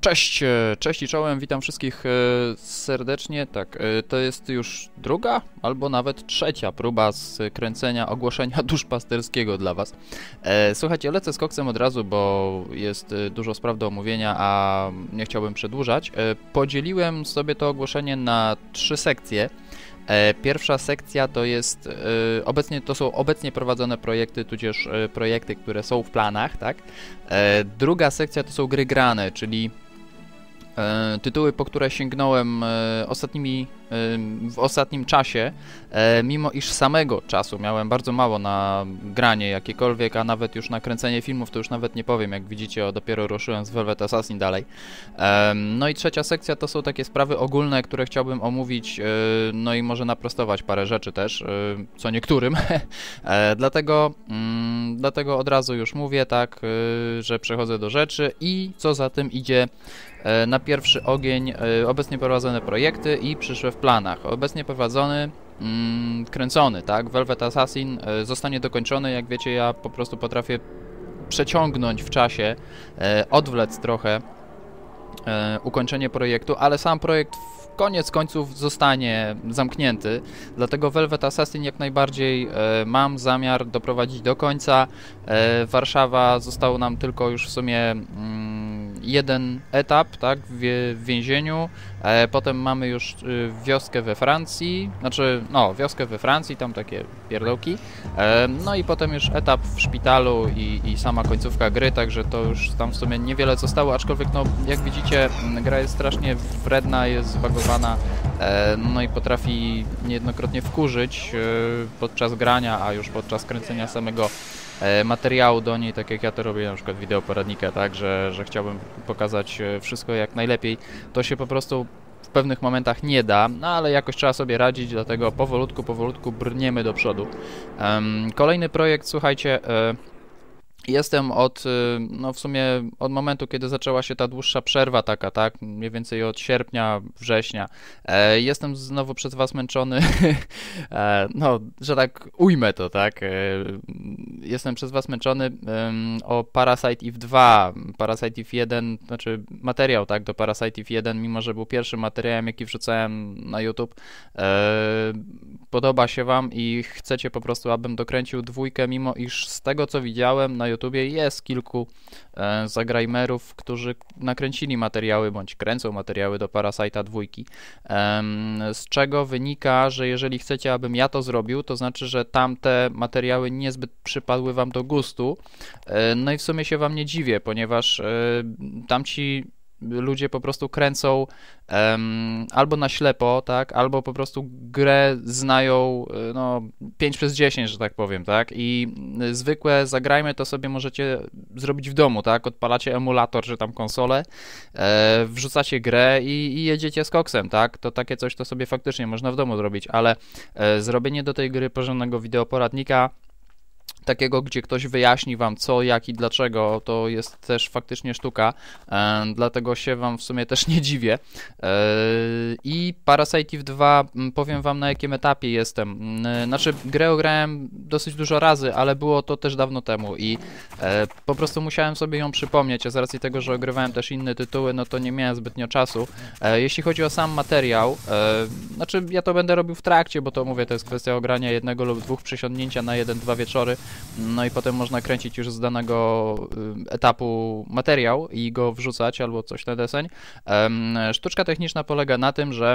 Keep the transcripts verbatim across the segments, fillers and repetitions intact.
Cześć, e, cześć i czołem, witam wszystkich e, serdecznie. Tak, e, to jest już druga albo nawet trzecia próba skręcenia ogłoszenia duszpasterskiego dla was. E, słuchajcie, lecę z koksem od razu, bo jest e, dużo spraw do omówienia, a nie chciałbym przedłużać. E, podzieliłem sobie to ogłoszenie na trzy sekcje. E, pierwsza sekcja to jest, e, obecnie, to są obecnie prowadzone projekty, tudzież e, projekty, które są w planach, tak? E, druga sekcja to są gry grane, czyli E, tytuły, po które sięgnąłem e, ostatnimi, e, w ostatnim czasie, e, mimo iż samego czasu miałem bardzo mało na granie jakiekolwiek, a nawet już na kręcenie filmów, to już nawet nie powiem, jak widzicie, o, dopiero ruszyłem z Velvet Assassin dalej. E, no i trzecia sekcja to są takie sprawy ogólne, które chciałbym omówić, e, no i może naprostować parę rzeczy też, e, co niektórym, e, dlatego, mm, dlatego od razu już mówię, tak, e, że przechodzę do rzeczy i co za tym idzie. Na pierwszy ogień obecnie prowadzone projekty i przyszłe w planach. Obecnie prowadzony, mm, kręcony, tak, Velvet Assassin zostanie dokończony. Jak wiecie, ja po prostu potrafię przeciągnąć w czasie, odwlec trochę ukończenie projektu, ale sam projekt w koniec końców zostanie zamknięty, dlatego Velvet Assassin jak najbardziej e, mam zamiar doprowadzić do końca. E, Warszawa, został nam tylko już w sumie mm, jeden etap, tak, w, w więzieniu, e, potem mamy już y, wioskę we Francji, znaczy, no, wioskę we Francji, tam takie pierdołki, e, no i potem już etap w szpitalu i, i sama końcówka gry, także to już tam w sumie niewiele zostało, aczkolwiek, no, jak widzicie, gra jest strasznie wredna, jest zbagowana, e, no i potrafi niejednokrotnie wkurzyć e, podczas grania, a już podczas kręcenia samego materiału do niej, tak jak ja to robię, na przykład wideo poradnika, tak, że, że chciałbym pokazać wszystko jak najlepiej, to się po prostu w pewnych momentach nie da, no ale jakoś trzeba sobie radzić, dlatego powolutku, powolutku brniemy do przodu. Um, kolejny projekt, słuchajcie, e, jestem od, no w sumie od momentu, kiedy zaczęła się ta dłuższa przerwa taka, tak, mniej więcej od sierpnia, września, e, jestem znowu przez was męczony, e, no, że tak ujmę to, tak, e, jestem przez was męczony e, o Parasite Eve dwa, Parasite Eve jeden, znaczy materiał, tak, do Parasite Eve jeden, mimo że był pierwszym materiałem, jaki wrzucałem na YouTube, e, podoba się wam i chcecie po prostu, abym dokręcił dwójkę, mimo iż z tego, co widziałem na YouTubie jest kilku e, zagrajmerów, którzy nakręcili materiały, bądź kręcą materiały do Parasite'a dwójki, e, z czego wynika, że jeżeli chcecie, abym ja to zrobił, to znaczy, że tamte materiały niezbyt przypadły wam do gustu, e, no i w sumie się wam nie dziwię, ponieważ e, tamci ludzie po prostu kręcą um, albo na ślepo, tak, albo po prostu grę znają, no, pięć przez dziesięć, że tak powiem, tak, i zwykłe zagrajmy to sobie możecie zrobić w domu, tak, odpalacie emulator, czy tam konsolę, e, wrzucacie grę i, i jedziecie z koksem, tak, to takie coś to sobie faktycznie można w domu zrobić, ale e, zrobienie do tej gry porządnego wideoporadnika, takiego, gdzie ktoś wyjaśni wam co, jak i dlaczego, to jest też faktycznie sztuka, e, dlatego się wam w sumie też nie dziwię. E, I Parasite Eve dwa, powiem wam na jakim etapie jestem. E, znaczy, grę grałem dosyć dużo razy, ale było to też dawno temu i e, po prostu musiałem sobie ją przypomnieć, a z racji tego, że ogrywałem też inne tytuły, no to nie miałem zbytnio czasu. E, jeśli chodzi o sam materiał, e, znaczy ja to będę robił w trakcie, bo to mówię, to jest kwestia ogrania jednego lub dwóch przysiądnięcia na jeden, dwa wieczory. No i potem można kręcić już z danego etapu materiał i go wrzucać albo coś na deseń. Sztuczka techniczna polega na tym, że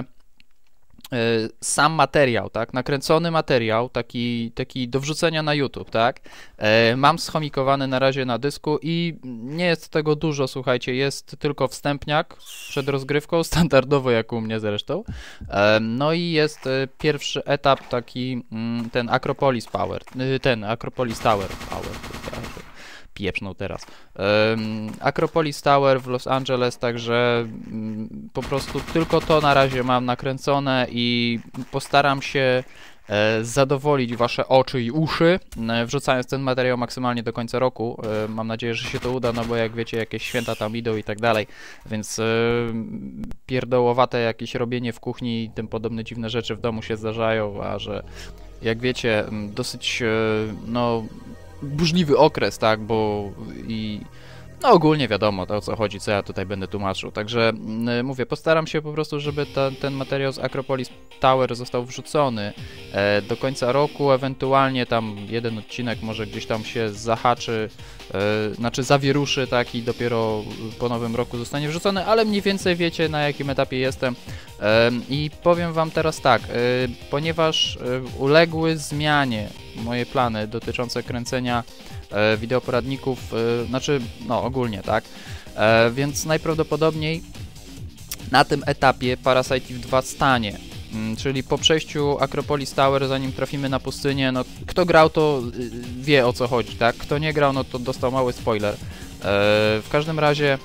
sam materiał, tak, nakręcony materiał, taki, taki do wrzucenia na YouTube, tak, mam schomikowany na razie na dysku i nie jest tego dużo, słuchajcie, jest tylko wstępniak przed rozgrywką, standardowo jak u mnie zresztą, no i jest pierwszy etap taki, ten Acropolis Power, ten Acropolis Tower, Power, pieprznął teraz. Um, Acropolis Tower w Los Angeles, także um, po prostu tylko to na razie mam nakręcone i postaram się e, zadowolić wasze oczy i uszy, e, wrzucając ten materiał maksymalnie do końca roku. E, mam nadzieję, że się to uda, no bo jak wiecie, jakieś święta tam idą i tak dalej, więc e, pierdołowate jakieś robienie w kuchni i tym podobne dziwne rzeczy w domu się zdarzają, a że jak wiecie, dosyć, e, no burzliwy okres, tak, bo i No ogólnie wiadomo to, o co chodzi, co ja tutaj będę tłumaczył, także y, mówię, postaram się po prostu, żeby ta, ten materiał z Acropolis Tower został wrzucony e, do końca roku, ewentualnie tam jeden odcinek może gdzieś tam się zahaczy, e, znaczy zawieruszy, tak, i dopiero po nowym roku zostanie wrzucony, ale mniej więcej wiecie, na jakim etapie jestem. E, I powiem wam teraz tak, e, ponieważ e, uległy zmianie moje plany dotyczące kręcenia e, wideoporadników, e, znaczy, no ogólnie, tak, e, więc najprawdopodobniej na tym etapie Parasite Eve dwa stanie, mm, czyli po przejściu Acropolis Tower, zanim trafimy na pustynię, no kto grał, to y, wie, o co chodzi, tak, kto nie grał, no to dostał mały spoiler. E, w każdym razie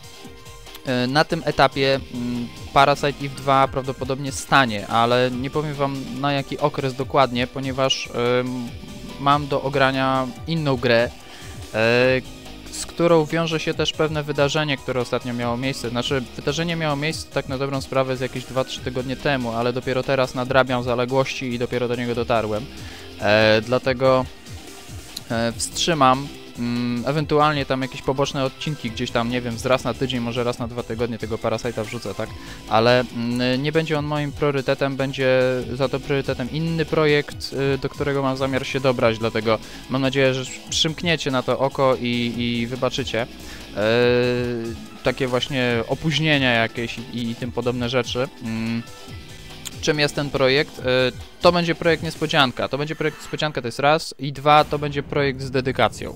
e, na tym etapie mm, Parasite Eve dwa prawdopodobnie stanie, ale nie powiem wam na jaki okres dokładnie, ponieważ e, mam do ogrania inną grę, e, z którą wiąże się też pewne wydarzenie, które ostatnio miało miejsce. Znaczy, wydarzenie miało miejsce tak na dobrą sprawę z jakieś dwa trzy tygodnie temu, ale dopiero teraz nadrabiam zaległości i dopiero do niego dotarłem. E, dlatego e, wstrzymam mm, ewentualnie tam jakieś poboczne odcinki gdzieś tam, nie wiem, z raz na tydzień, może raz na dwa tygodnie tego Parasite'a wrzucę, tak? Ale mm, nie będzie on moim priorytetem, będzie za to priorytetem inny projekt, y, do którego mam zamiar się dobrać, dlatego mam nadzieję, że przymkniecie na to oko i, i wybaczycie e, takie właśnie opóźnienia jakieś i, i tym podobne rzeczy. Mm. Czym jest ten projekt? Y, to będzie projekt niespodzianka. To będzie projekt niespodzianka, to jest raz, i dwa, to będzie projekt z dedykacją.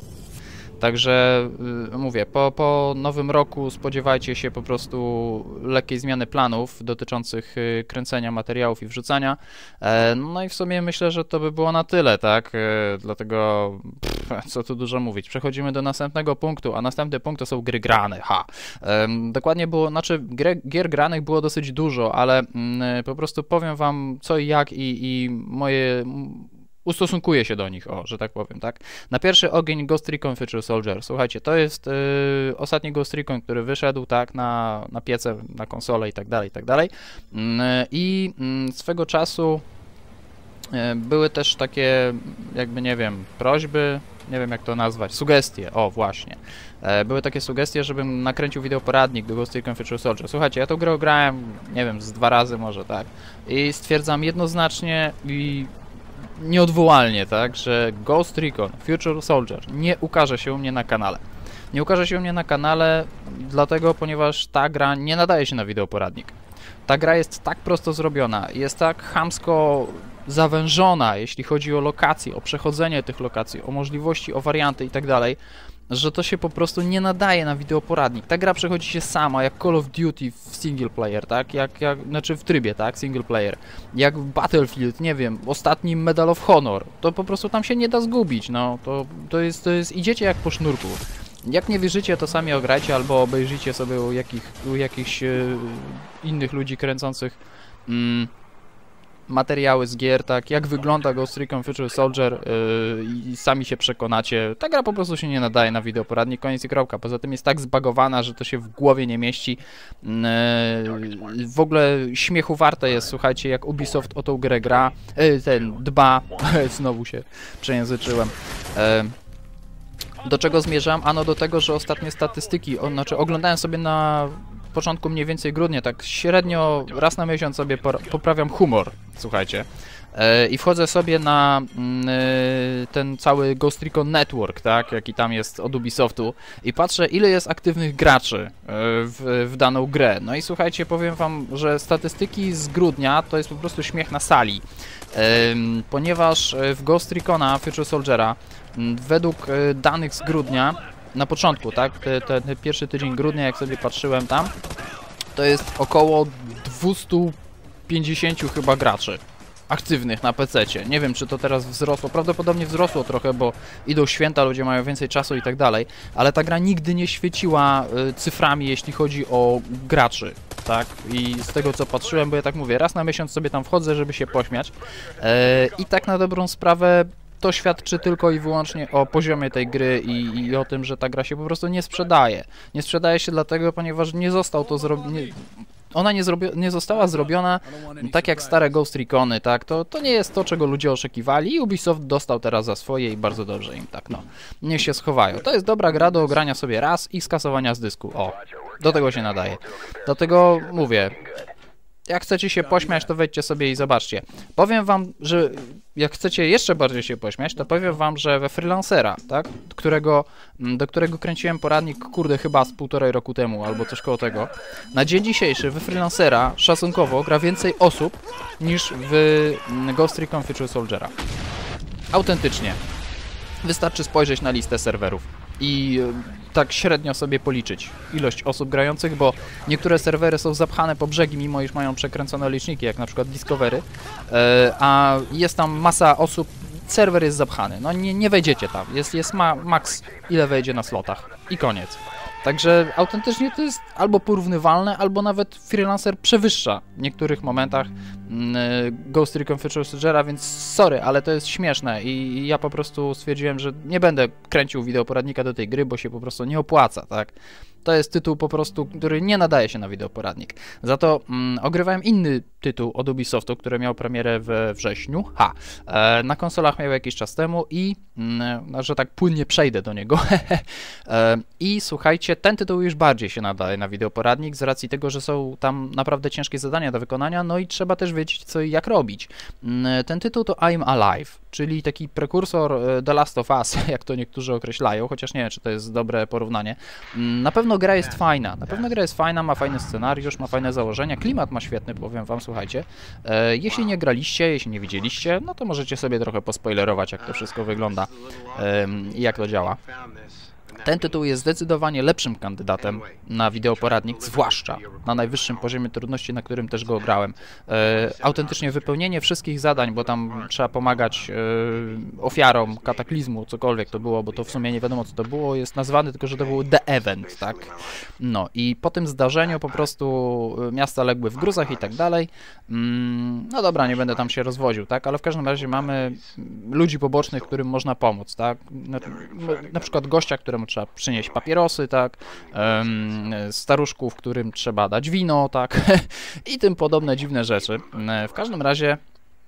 Także y, mówię, po, po nowym roku spodziewajcie się po prostu lekkiej zmiany planów dotyczących y, kręcenia materiałów i wrzucania. E, no i w sumie myślę, że to by było na tyle, tak? E, dlatego pff, co tu dużo mówić. Przechodzimy do następnego punktu, a następny punkt to są gry grane. Ha! E, dokładnie było, znaczy gry, gier granych było dosyć dużo, ale mm, po prostu powiem wam co i jak i, i moje... ustosunkuję się do nich, o, że tak powiem, tak? Na pierwszy ogień Ghost Recon Future Soldier. Słuchajcie, to jest yy, ostatni Ghost Recon, który wyszedł, tak, na, na piece, na konsolę i tak dalej, i tak dalej. Yy, I yy, swego czasu yy, były też takie, jakby, nie wiem, prośby, nie wiem jak to nazwać, sugestie, o, właśnie. Yy, były takie sugestie, żebym nakręcił wideoporadnik do Ghost Recon Future Soldier. Słuchajcie, ja tą grę grałem, nie wiem, z dwa razy może, tak? I stwierdzam jednoznacznie i nieodwołalnie, tak, że Ghost Recon Future Soldier nie ukaże się u mnie na kanale. Nie ukaże się u mnie na kanale dlatego, ponieważ ta gra nie nadaje się na wideoporadnik. Ta gra jest tak prosto zrobiona, jest tak chamsko zawężona, jeśli chodzi o lokacje, o przechodzenie tych lokacji, o możliwości, o warianty i tak dalej, że to się po prostu nie nadaje na wideoporadnik. Ta gra przechodzi się sama, jak Call of Duty w single player, tak? Jak, jak, znaczy w trybie, tak? Single player. Jak Battlefield, nie wiem, ostatni Medal of Honor. To po prostu tam się nie da zgubić, no. To, to, jest, to jest, idziecie jak po sznurku. Jak nie wierzycie, to sami ograjcie albo obejrzyjcie sobie u, jakich, u jakichś yy, innych ludzi kręcących mm, materiały z gier, tak, jak wygląda Ghost Recon Future Soldier yy, i sami się przekonacie. Ta gra po prostu się nie nadaje na wideoporadnik, koniec i kropka. Poza tym jest tak zbagowana, że to się w głowie nie mieści. Yy, w ogóle śmiechu warte jest, słuchajcie, jak Ubisoft o tą grę gra, yy, ten, dba, znowu się przejęzyczyłem. Yy, do czego zmierzam? Ano do tego, że ostatnie statystyki, o, znaczy oglądałem sobie na początku mniej więcej grudnia, tak średnio raz na miesiąc sobie poprawiam humor, słuchajcie. Yy, I wchodzę sobie na yy, ten cały Ghost Recon Network, tak, jaki tam jest od Ubisoftu i patrzę, ile jest aktywnych graczy yy, w, w daną grę. No i słuchajcie, powiem wam, że statystyki z grudnia to jest po prostu śmiech na sali, yy, ponieważ w Ghost Recona Future Soldiera yy, według yy, danych z grudnia, na początku, tak, ten te, te pierwszy tydzień grudnia, jak sobie patrzyłem tam, to jest około dwieście pięćdziesiąt chyba graczy aktywnych na pececie. Nie wiem, czy to teraz wzrosło, prawdopodobnie wzrosło trochę, bo idą święta, ludzie mają więcej czasu i tak dalej, ale ta gra nigdy nie świeciła y, cyframi, jeśli chodzi o graczy, tak, i z tego co patrzyłem, bo ja tak mówię, raz na miesiąc sobie tam wchodzę, żeby się pośmiać yy, i tak na dobrą sprawę to świadczy tylko i wyłącznie o poziomie tej gry i, i o tym, że ta gra się po prostu nie sprzedaje. Nie sprzedaje się dlatego, ponieważ nie został to zrobiony. ona nie, nie została zrobiona tak jak stare Ghost Recony, tak? To, to nie jest to, czego ludzie oszukiwali i Ubisoft dostał teraz za swoje i bardzo dobrze im tak, no. Niech się schowają. To jest dobra gra do ogrania sobie raz i skasowania z dysku. O, do tego się nadaje. Dlatego mówię, jak chcecie się pośmiać, to wejdźcie sobie i zobaczcie. Powiem wam, że jak chcecie jeszcze bardziej się pośmiać, to powiem wam, że we Freelancera, tak, którego, do którego kręciłem poradnik, kurde, chyba z półtorej roku temu, albo coś koło tego, na dzień dzisiejszy we Freelancera szacunkowo gra więcej osób niż w Ghost Recon Future Soldiera. Autentycznie. Wystarczy spojrzeć na listę serwerów i tak średnio sobie policzyć ilość osób grających, bo niektóre serwery są zapchane po brzegi, mimo iż mają przekręcone liczniki, jak na przykład Discovery, a jest tam masa osób, serwer jest zapchany, no nie, nie wejdziecie tam, jest, jest ma, max ile wejdzie na slotach i koniec. Także autentycznie to jest albo porównywalne, albo nawet Freelancer przewyższa w niektórych momentach Ghost Recon Future Soldiera, więc sorry, ale to jest śmieszne i ja po prostu stwierdziłem, że nie będę kręcił wideoporadnika do tej gry, bo się po prostu nie opłaca, tak? To jest tytuł po prostu, który nie nadaje się na wideoporadnik. Za to mm, ogrywałem inny tytuł od Ubisoftu, który miał premierę we wrześniu. Ha! E, na konsolach miał jakiś czas temu i, mm, że tak płynnie przejdę do niego. e, I słuchajcie, ten tytuł już bardziej się nadaje na wideoporadnik z racji tego, że są tam naprawdę ciężkie zadania do wykonania, no i trzeba też wiedzieć, co i jak robić. Mm, ten tytuł to I'm Alive, czyli taki prekursor The Last of Us, jak to niektórzy określają, chociaż nie wiem, czy to jest dobre porównanie. Mm, na pewno gra jest fajna, na pewno gra jest fajna, ma fajny scenariusz, ma fajne założenia, klimat ma świetny, powiem wam, słuchajcie. E, jeśli nie graliście, jeśli nie widzieliście, no to możecie sobie trochę pospoilerować, jak to wszystko wygląda e, i jak to działa. Ten tytuł jest zdecydowanie lepszym kandydatem na wideoporadnik, zwłaszcza na najwyższym poziomie trudności, na którym też go grałem. E, autentycznie wypełnienie wszystkich zadań, bo tam trzeba pomagać e, ofiarom kataklizmu, cokolwiek to było, bo to w sumie nie wiadomo, co to było, jest nazwany tylko, że to był The Event, tak? No i po tym zdarzeniu po prostu miasta legły w gruzach i tak dalej. Mm, no dobra, nie będę tam się rozwodził, tak? Ale w każdym razie mamy ludzi pobocznych, którym można pomóc, tak? Na, na przykład gościa, któremu trzeba przynieść papierosy, tak, um, staruszków, którym trzeba dać wino, tak, i tym podobne dziwne rzeczy. W każdym razie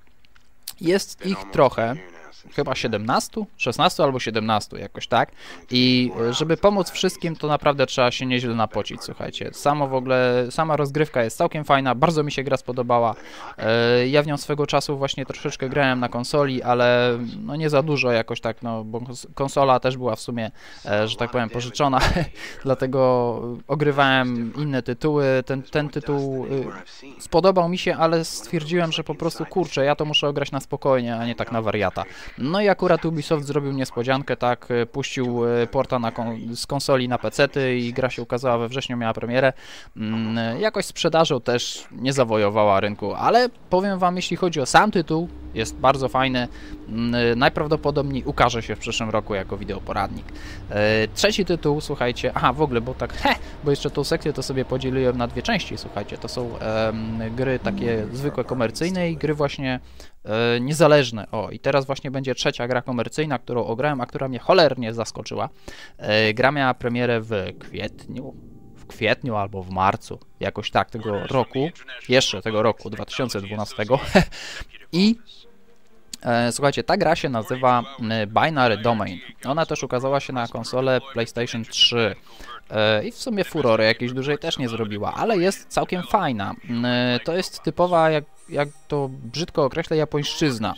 jest ich trochę, chyba siedemnaście, szesnaście albo siedemnaście, jakoś tak. I żeby pomóc wszystkim, to naprawdę trzeba się nieźle napocić, słuchajcie. Samo w ogóle, sama rozgrywka jest całkiem fajna, bardzo mi się gra spodobała. Ja w nią swego czasu właśnie troszeczkę grałem na konsoli, ale no nie za dużo jakoś tak, no bo konsola też była w sumie, że tak powiem, pożyczona, dlatego ogrywałem inne tytuły. Ten, ten tytuł spodobał mi się, ale stwierdziłem, że po prostu, kurczę, ja to muszę ograć na spokojnie, a nie tak na wariata. No i akurat Ubisoft zrobił niespodziankę, tak, puścił porta na kon z konsoli na pecety i gra się ukazała we wrześniu, miała premierę. Mm, jakoś sprzedażą też nie zawojowała rynku, ale powiem wam, jeśli chodzi o sam tytuł, jest bardzo fajny. Mm, najprawdopodobniej ukaże się w przyszłym roku jako wideoporadnik. E, trzeci tytuł, słuchajcie, aha, w ogóle, bo tak, he, bo jeszcze tą sekcję to sobie podzieliłem na dwie części, słuchajcie, to są e, gry takie zwykłe, komercyjne i gry właśnie e, niezależne. O, i teraz właśnie będzie trzecia gra komercyjna, którą ograłem, a która mnie cholernie zaskoczyła. E, gra miała premierę w kwietniu, w kwietniu albo w marcu, jakoś tak tego roku, jeszcze tego roku, dwa tysiące dwunastego. I e, słuchajcie, ta gra się nazywa Binary Domain. Ona też ukazała się na konsolę PlayStation trzy. I w sumie furory jakiejś dużej też nie zrobiła, ale jest całkiem fajna. To jest typowa, jak, jak to brzydko określę, japońszczyzna.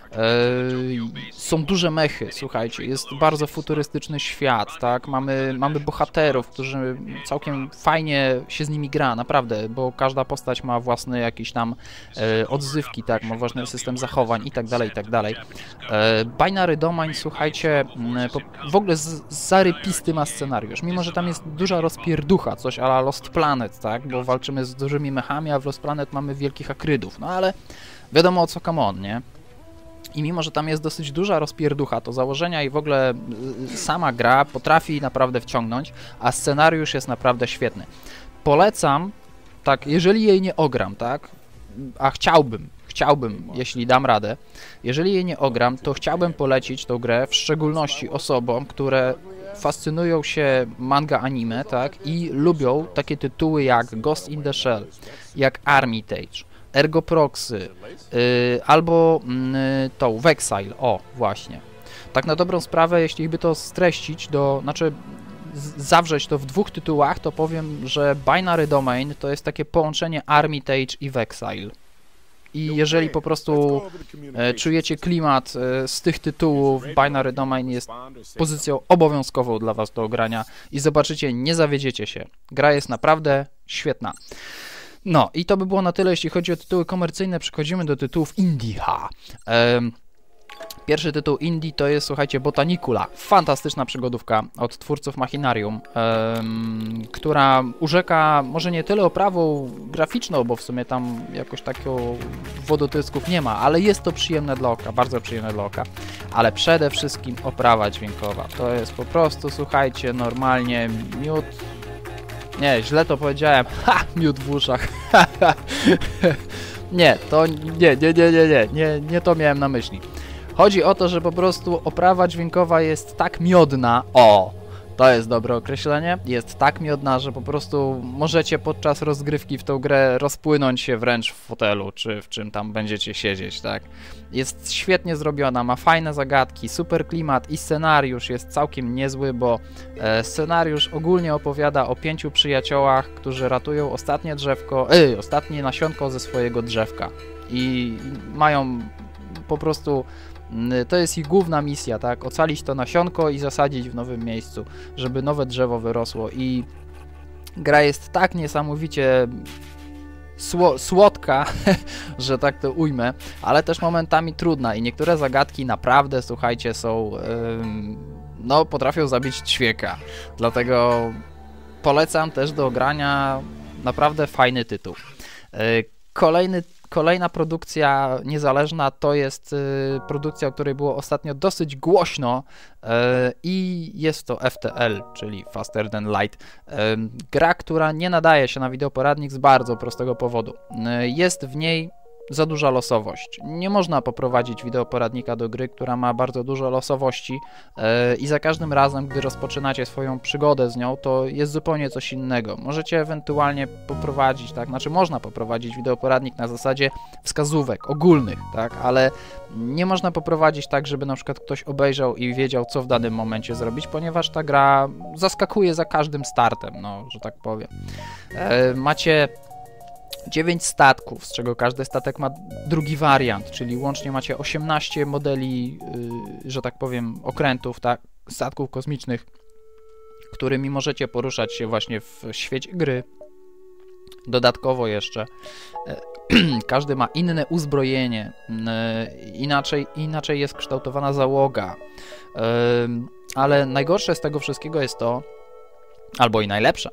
Są duże mechy, słuchajcie, jest bardzo futurystyczny świat, tak, mamy, mamy bohaterów, którzy całkiem fajnie się z nimi gra, naprawdę, bo każda postać ma własne jakieś tam e, odzywki, tak, ma własny system zachowań i tak dalej, i tak dalej. E, Binary Domain, słuchajcie, po, w ogóle z, zarypisty ma scenariusz, mimo że tam jest duża rozpierducha, coś a la Lost Planet, tak, bo walczymy z dużymi mechami, a w Lost Planet mamy wielkich akrydów, no ale wiadomo o co come on, nie? I mimo, że tam jest dosyć duża rozpierducha, to założenia i w ogóle sama gra potrafi naprawdę wciągnąć, a scenariusz jest naprawdę świetny. Polecam, tak, jeżeli jej nie ogram, tak, a chciałbym, chciałbym, jeśli dam radę, jeżeli jej nie ogram, to chciałbym polecić tą grę w szczególności osobom, które fascynują się manga anime, tak, i lubią takie tytuły jak Ghost in the Shell, jak Armitage, Ergo Proxy, yy, albo yy, tą w Exile, o właśnie. Tak na dobrą sprawę, jeśli by to streścić do, znaczy zawrzeć to w dwóch tytułach, to powiem, że Binary Domain to jest takie połączenie Armitage i Exile. I jeżeli po prostu e, czujecie klimat e, z tych tytułów, Binary Domain jest pozycją obowiązkową dla was do ogrania i zobaczycie, nie zawiedziecie się. Gra jest naprawdę świetna. No i to by było na tyle, jeśli chodzi o tytuły komercyjne. Przechodzimy do tytułów indie. E, Pierwszy tytuł indie to jest, słuchajcie, Botanicula. Fantastyczna przygodówka od twórców Machinarium, um, która urzeka może nie tyle oprawą graficzną, bo w sumie tam jakoś takiego wodotysków nie ma, ale jest to przyjemne dla oka, bardzo przyjemne dla oka. Ale przede wszystkim oprawa dźwiękowa. To jest po prostu, słuchajcie, normalnie miód... Nie, źle to powiedziałem. Ha! Miód w uszach. Nie, to nie, nie, nie, nie, nie, nie, nie to miałem na myśli. Chodzi o to, że po prostu oprawa dźwiękowa jest tak miodna, o, to jest dobre określenie, jest tak miodna, że po prostu możecie podczas rozgrywki w tą grę rozpłynąć się wręcz w fotelu, czy w czym tam będziecie siedzieć, tak. Jest świetnie zrobiona, ma fajne zagadki, super klimat i scenariusz jest całkiem niezły, bo e, scenariusz ogólnie opowiada o pięciu przyjaciołach, którzy ratują ostatnie drzewko, yy, ostatnie nasionko ze swojego drzewka i mają po prostu... To jest ich główna misja, tak? Ocalić to nasionko i zasadzić w nowym miejscu, żeby nowe drzewo wyrosło. I gra jest tak niesamowicie sło słodka, że tak to ujmę, ale też momentami trudna i niektóre zagadki naprawdę, słuchajcie, są, ym, no, potrafią zabić ćwieka. Dlatego polecam też do grania, naprawdę fajny tytuł. Yy, kolejny Kolejna produkcja niezależna to jest y, produkcja, o której było ostatnio dosyć głośno y, i jest to F T L, czyli Faster Than Light. Y, gra, która nie nadaje się na wideoporadnik z bardzo prostego powodu. Y, jest w niej za duża losowość. Nie można poprowadzić wideoporadnika do gry, która ma bardzo dużo losowości yy, i za każdym razem, gdy rozpoczynacie swoją przygodę z nią, to jest zupełnie coś innego. Możecie ewentualnie poprowadzić, tak, znaczy można poprowadzić wideoporadnik na zasadzie wskazówek ogólnych, tak, ale nie można poprowadzić tak, żeby na przykład ktoś obejrzał i wiedział, co w danym momencie zrobić, ponieważ ta gra zaskakuje za każdym startem, no, że tak powiem. Yy, macie dziewięć statków, z czego każdy statek ma drugi wariant, czyli łącznie macie osiemnaście modeli, yy, że tak powiem, okrętów, tak, statków kosmicznych, którymi możecie poruszać się właśnie w świecie gry. Dodatkowo jeszcze yy, każdy ma inne uzbrojenie, yy, inaczej, inaczej jest kształtowana załoga, yy, ale najgorsze z tego wszystkiego jest to, albo i najlepsze,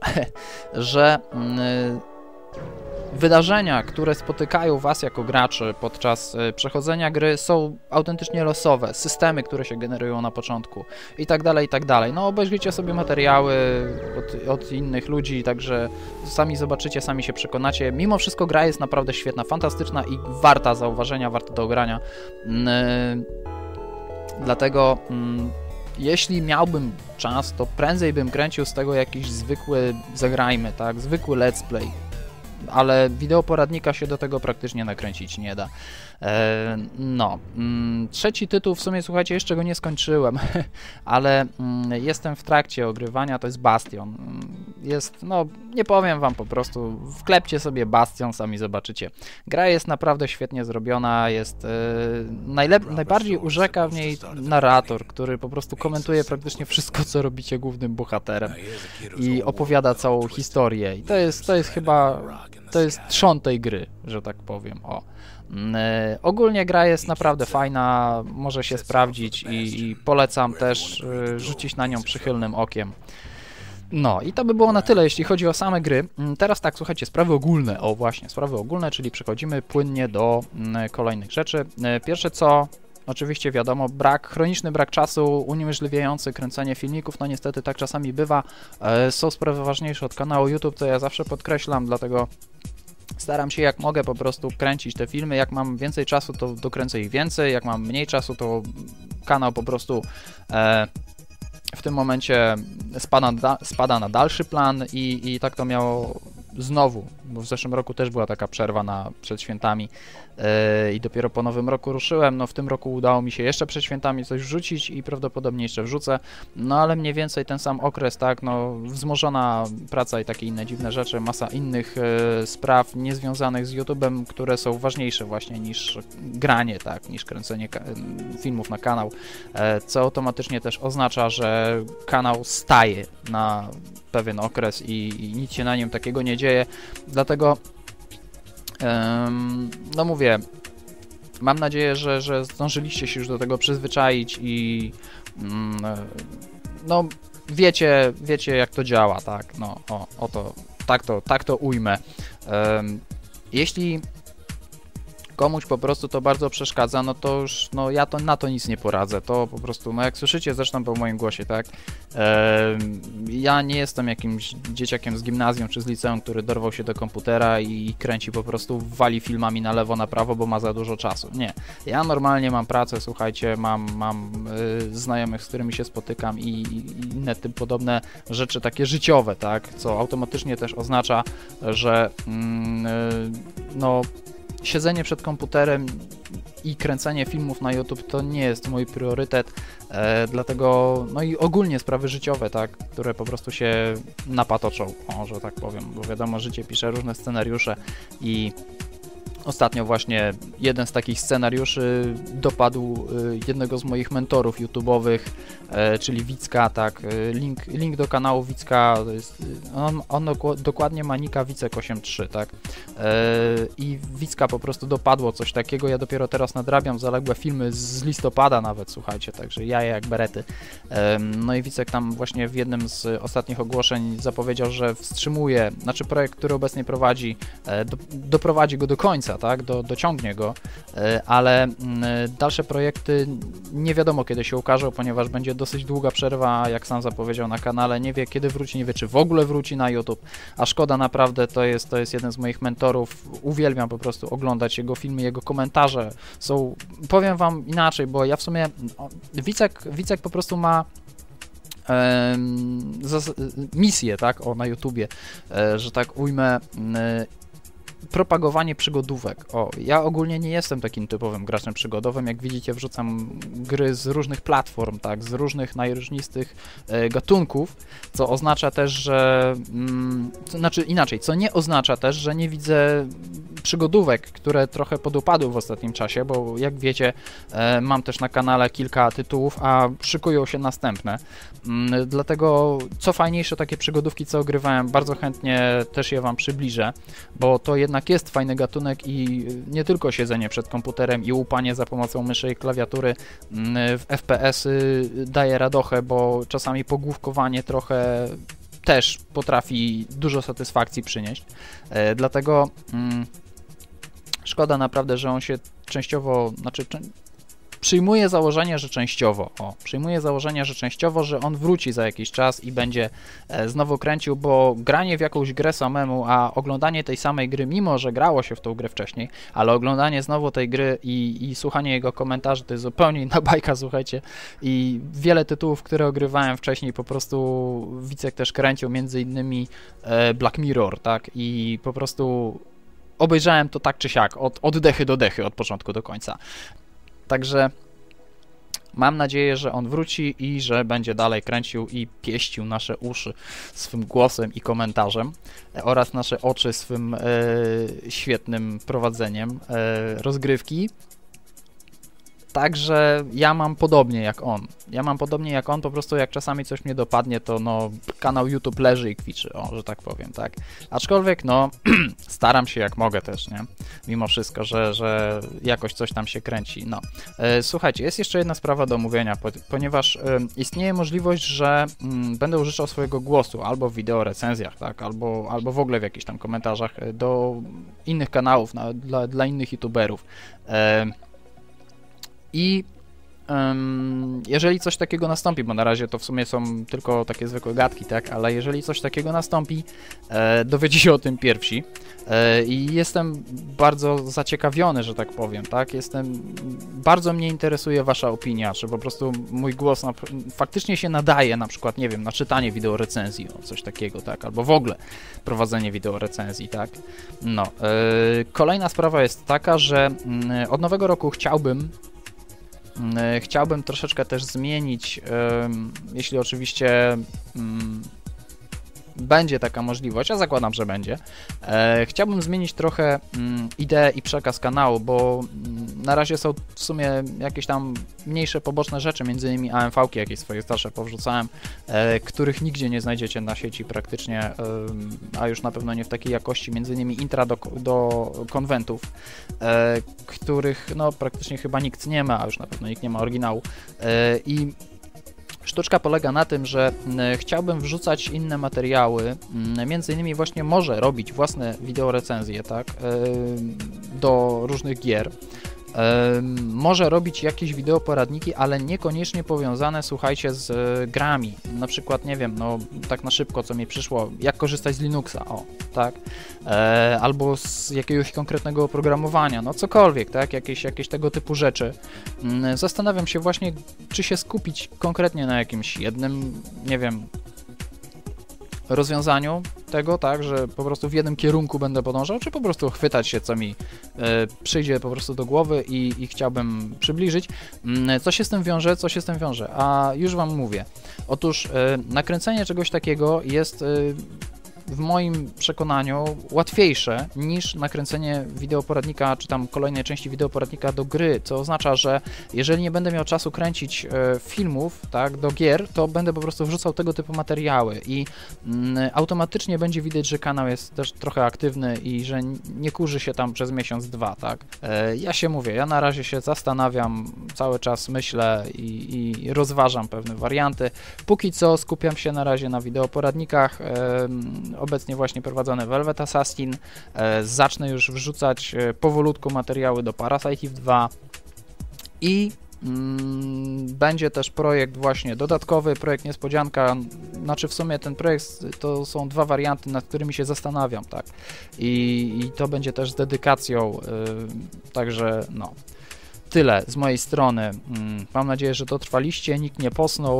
że yy, wydarzenia, które spotykają was jako graczy podczas y, przechodzenia gry, są autentycznie losowe, systemy, które się generują na początku i tak dalej, i tak dalej. No obejrzyjcie sobie materiały od, od innych ludzi, także sami zobaczycie, sami się przekonacie. Mimo wszystko gra jest naprawdę świetna, fantastyczna i warta zauważenia, warta do ogrania. Yy, dlatego yy, jeśli miałbym czas, to prędzej bym kręcił z tego jakiś zwykły, zagrajmy, tak, zwykły let's play. Ale wideoporadnika się do tego praktycznie nakręcić nie da. E, no. Trzeci tytuł, w sumie, słuchajcie, jeszcze go nie skończyłem, ale jestem w trakcie ogrywania, to jest Bastion. Jest, no, nie powiem wam po prostu, wklepcie sobie Bastion, sami zobaczycie. Gra jest naprawdę świetnie zrobiona, jest e, najlep- najbardziej urzeka w niej narrator, który po prostu komentuje praktycznie wszystko, co robicie głównym bohaterem i opowiada całą historię. I to jest, to jest chyba, to jest trzon tej gry, że tak powiem, o. Yy, ogólnie gra jest naprawdę fajna, może się sprawdzić i, i polecam też yy, rzucić na nią przychylnym okiem. No i to by było na tyle, jeśli chodzi o same gry. Yy, teraz tak, słuchajcie, sprawy ogólne, o właśnie, sprawy ogólne, czyli przechodzimy płynnie do yy, kolejnych rzeczy. Yy, pierwsze co, oczywiście wiadomo, brak, chroniczny brak czasu uniemożliwiający kręcenie filmików, no niestety tak czasami bywa. Yy, są sprawy ważniejsze od kanału YouTube, co ja zawsze podkreślam, dlatego staram się jak mogę po prostu kręcić te filmy, jak mam więcej czasu, to dokręcę ich więcej, jak mam mniej czasu, to kanał po prostu e, w tym momencie spada, na, spada na dalszy plan i, i tak to miało znowu, bo w zeszłym roku też była taka przerwa na, przed świętami yy, i dopiero po nowym roku ruszyłem. No w tym roku udało mi się jeszcze przed świętami coś wrzucić i prawdopodobnie jeszcze wrzucę, no ale mniej więcej ten sam okres, tak, no wzmożona praca i takie inne dziwne rzeczy, masa innych yy, spraw niezwiązanych z YouTube'em, które są ważniejsze właśnie niż granie, tak, niż kręcenie filmów na kanał, yy, co automatycznie też oznacza, że kanał staje na pewien okres i, i nic się na nim takiego nie dzieje, dlatego um, no mówię, mam nadzieję, że, że zdążyliście się już do tego przyzwyczaić i um, no wiecie, wiecie jak to działa, tak, no o, o to, tak to, tak to ujmę. Um, jeśli komuś po prostu to bardzo przeszkadza, no to już, no ja to na to nic nie poradzę, to po prostu, no jak słyszycie zresztą po moim głosie, tak, e, ja nie jestem jakimś dzieciakiem z gimnazjum czy z liceum, który dorwał się do komputera i kręci po prostu, wali filmami na lewo, na prawo, bo ma za dużo czasu, nie, ja normalnie mam pracę, słuchajcie, mam, mam y, znajomych, z którymi się spotykam i, i inne tym podobne rzeczy takie życiowe, tak, co automatycznie też oznacza, że mm, y, no siedzenie przed komputerem i kręcenie filmów na YouTube to nie jest mój priorytet, e, dlatego, no i ogólnie sprawy życiowe, tak, które po prostu się napatoczą, o, że tak powiem, bo wiadomo, życie pisze różne scenariusze i ostatnio właśnie jeden z takich scenariuszy dopadł jednego z moich mentorów YouTube'owych, czyli Wicka, tak, link, link do kanału Wicka, on, on dokładnie ma nika Wicek osiemdziesiąt trzy, tak, i Wicka po prostu dopadło coś takiego, ja dopiero teraz nadrabiam zaległe filmy z listopada nawet, słuchajcie, także jaja jak berety, no i Wicek tam właśnie w jednym z ostatnich ogłoszeń zapowiedział, że wstrzymuje, znaczy projekt, który obecnie prowadzi, do, doprowadzi go do końca, tak, do, dociągnie go, ale dalsze projekty nie wiadomo kiedy się ukażą, ponieważ będzie dosyć długa przerwa, jak sam zapowiedział na kanale, nie wie kiedy wróci, nie wie czy w ogóle wróci na YouTube, a szkoda naprawdę, to jest, to jest jeden z moich mentorów, uwielbiam po prostu oglądać jego filmy, jego komentarze są, powiem wam inaczej, bo ja w sumie, Wicek, Wicek po prostu ma misję, tak, o, na YouTubie, że tak ujmę, propagowanie przygodówek. O, ja ogólnie nie jestem takim typowym graczem przygodowym, jak widzicie wrzucam gry z różnych platform, tak, z różnych najróżnistych e, gatunków, co oznacza też, że mm, to znaczy inaczej, co nie oznacza też, że nie widzę przygodówek, które trochę podupadły w ostatnim czasie, bo jak wiecie, e, mam też na kanale kilka tytułów, a szykują się następne. Mm, dlatego co fajniejsze takie przygodówki, co ogrywałem, bardzo chętnie też je wam przybliżę, bo to jednak jest fajny gatunek i nie tylko siedzenie przed komputerem i łupanie za pomocą myszy i klawiatury w F P S-y daje radochę, bo czasami pogłówkowanie trochę też potrafi dużo satysfakcji przynieść. E, dlatego mm, szkoda naprawdę, że on się częściowo, znaczy przyjmuję założenie, że częściowo, o, przyjmuję założenie, że częściowo, że on wróci za jakiś czas i będzie e, znowu kręcił, bo granie w jakąś grę samemu, a oglądanie tej samej gry, mimo że grało się w tą grę wcześniej, ale oglądanie znowu tej gry i, i słuchanie jego komentarzy to jest zupełnie inna bajka, słuchajcie, i wiele tytułów, które ogrywałem wcześniej, po prostu Wicek też kręcił, między innymi e, Black Mirror, tak, i po prostu obejrzałem to tak czy siak, od, od dechy do dechy, od początku do końca. Także mam nadzieję, że on wróci i że będzie dalej kręcił i pieścił nasze uszy swym głosem i komentarzem oraz nasze oczy swym e, świetnym prowadzeniem e, rozgrywki. Także ja mam podobnie jak on. Ja mam podobnie jak on, po prostu jak czasami coś mnie dopadnie, to no kanał YouTube leży i kwiczy, o, że tak powiem, tak. Aczkolwiek no staram się jak mogę też, nie? Mimo wszystko, że, że jakoś coś tam się kręci, no. E, słuchajcie, jest jeszcze jedna sprawa do omówienia, po, ponieważ e, istnieje możliwość, że m, będę użyczał swojego głosu albo w wideo recenzjach, tak, albo, albo w ogóle w jakichś tam komentarzach do innych kanałów, na, dla, dla innych youtuberów. E, I um, jeżeli coś takiego nastąpi, bo na razie to w sumie są tylko takie zwykłe gadki, tak, ale jeżeli coś takiego nastąpi, e, dowiecie się o tym pierwsi. I jestem bardzo zaciekawiony, że tak powiem, tak? Jestem, bardzo mnie interesuje wasza opinia, czy po prostu mój głos na, faktycznie się nadaje, na przykład, nie wiem, na czytanie wideorecenzji, o coś takiego, tak? Albo w ogóle prowadzenie wideorecenzji, tak? No. Yy, kolejna sprawa jest taka, że yy, od nowego roku chciałbym yy, chciałbym troszeczkę też zmienić, yy, jeśli oczywiście yy, będzie taka możliwość, ja zakładam, że będzie. E, chciałbym zmienić trochę mm, ideę i przekaz kanału, bo mm, na razie są w sumie jakieś tam mniejsze poboczne rzeczy, między innymi A M V-ki jakieś swoje starsze powrzucałem, e, których nigdzie nie znajdziecie na sieci praktycznie, e, a już na pewno nie w takiej jakości, między innymi intra do, do konwentów, e, których no praktycznie chyba nikt nie ma, a już na pewno nikt nie ma oryginału. E, I sztuczka polega na tym, że y, chciałbym wrzucać inne materiały, y, między innymi właśnie może robić własne wideorecenzje, tak, y, do różnych gier. Może robić jakieś wideoporadniki, ale niekoniecznie powiązane, słuchajcie, z y, grami. Na przykład, nie wiem, no tak na szybko, co mi przyszło, jak korzystać z Linuxa, o, tak, e, albo z jakiegoś konkretnego oprogramowania, no cokolwiek, tak, jakieś, jakieś tego typu rzeczy. Mm, zastanawiam się właśnie, czy się skupić konkretnie na jakimś jednym, nie wiem, rozwiązaniu tego, tak, że po prostu w jednym kierunku będę podążał, czy po prostu chwytać się, co mi e, przyjdzie po prostu do głowy i, i chciałbym przybliżyć. Mm, co się z tym wiąże, co się z tym wiąże, a już wam mówię. Otóż e, nakręcenie czegoś takiego jest e, w moim przekonaniu łatwiejsze niż nakręcenie wideoporadnika, czy tam kolejnej części wideoporadnika do gry, co oznacza, że jeżeli nie będę miał czasu kręcić e, filmów, tak, do gier, to będę po prostu wrzucał tego typu materiały i mm, automatycznie będzie widać, że kanał jest też trochę aktywny i że nie kurzy się tam przez miesiąc, dwa, tak. E, ja się mówię, ja na razie się zastanawiam, cały czas myślę i, i rozważam pewne warianty. Póki co skupiam się na razie na wideoporadnikach, e, obecnie właśnie prowadzone Velvet Assassin. E, zacznę już wrzucać e, powolutku materiały do Parasite Eve dwa i mm, będzie też projekt właśnie dodatkowy, projekt niespodzianka, znaczy w sumie ten projekt to są dwa warianty, nad którymi się zastanawiam, tak, i, i to będzie też z dedykacją, e, także no. Tyle z mojej strony. Mam nadzieję, że dotrwaliście, nikt nie posnął.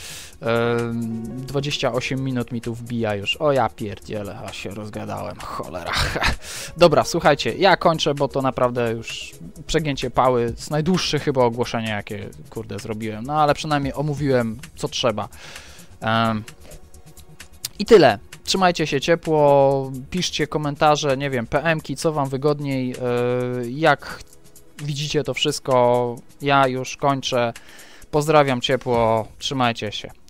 dwadzieścia osiem minut mi tu wbija już. O ja pierdzielę, a się rozgadałem, cholera. Dobra, słuchajcie, ja kończę, bo to naprawdę już przegięcie pały. To jest najdłuższe chyba ogłoszenie, jakie kurde zrobiłem. No ale przynajmniej omówiłem, co trzeba. Um, I tyle. Trzymajcie się ciepło, piszcie komentarze, nie wiem, P M ki, co wam wygodniej, yy, jak widzicie to wszystko. Ja już kończę. Pozdrawiam ciepło, trzymajcie się.